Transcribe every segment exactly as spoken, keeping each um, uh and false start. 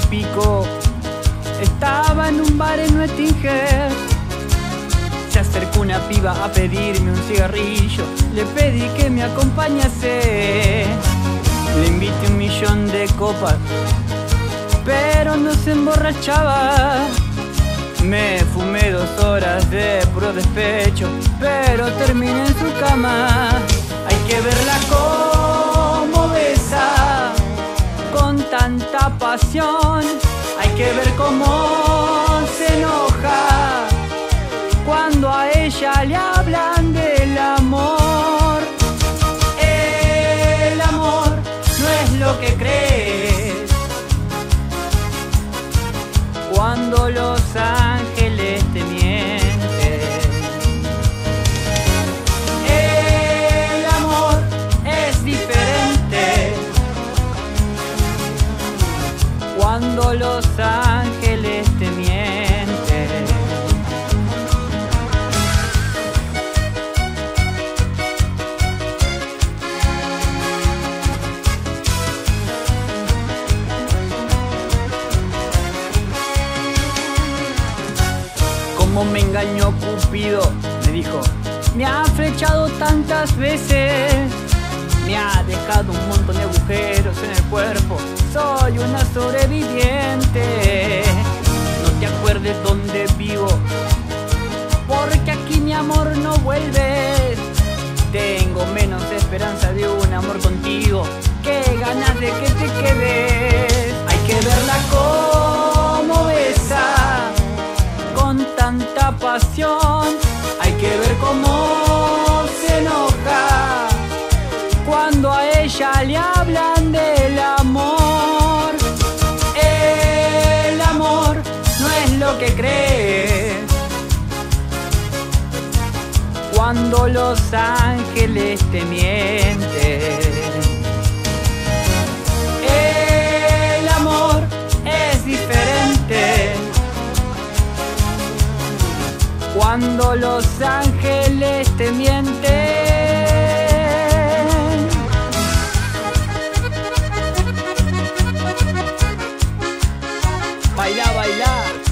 pico. Estaba en un bar en Oettinger. Se acercó una piba a pedirme un cigarrillo. Le pedí que me acompañase. Le invité un millón de copas, pero no se emborrachaba. Me fumé dos horas de puro despecho, pero terminé en su cama. Hay que verla como besa con tanta pasión. Hay que ver cómo se enoja cuando a ella le hablan del amor. El amor no es lo que crees. Cuando los ángeles te mienten, el amor es diferente. Cuando los ángeles te mienten. Cómo me engañó Cupido, me dijo. Me ha flechado tantas veces, me ha dejado un montón de agujeros en el cuerpo. Soy una sobreviviente. No te acuerdes dónde vivo, porque aquí mi amor no vuelves. Tengo menos esperanza de un amor contigo que ganas de que te quedes. Hay que verla como besa con tanta pasión. Hay que ver cómo se enoja cuando a ella le hablan del amor. El amor no es lo que crees. Cuando los ángeles te mienten. El amor es diferente. Cuando los ángeles te mienten. Baila, baila.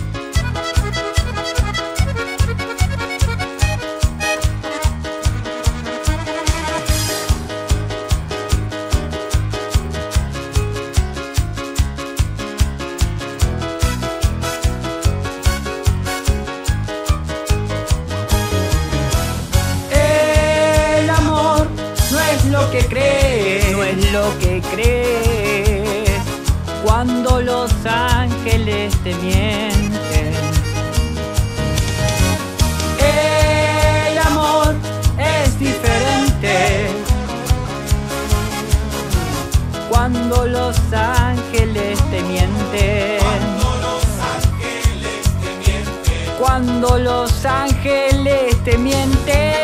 Lo que crees, no es lo que crees. Cuando los ángeles te mienten. El amor es diferente. Cuando los ángeles te mienten. Cuando los ángeles te mienten.